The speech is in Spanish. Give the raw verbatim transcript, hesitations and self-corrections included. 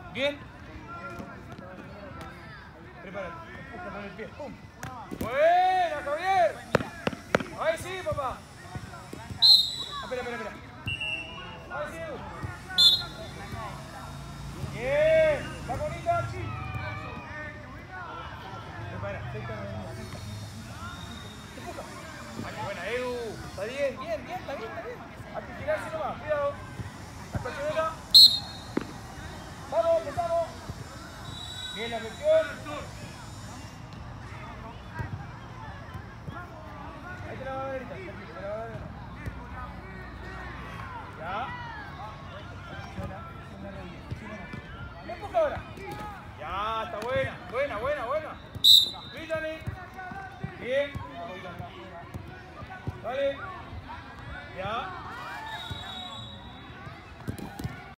Bien. Prepárate. Empuja con el pie. ¡Pum! ¡Buena, Javier! Ahí sí, papá. Ah, espera, espera, espera. Ahí sí, Edu. Bien. Va bonita, sí. Prepara. Empuja. Ah, qué buena, Edu. Está bien, bien, bien, está bien, está bien. Hay que girarse nomás. Cuidado. La colchoneta. Vamos, empezamos. Bien la presión.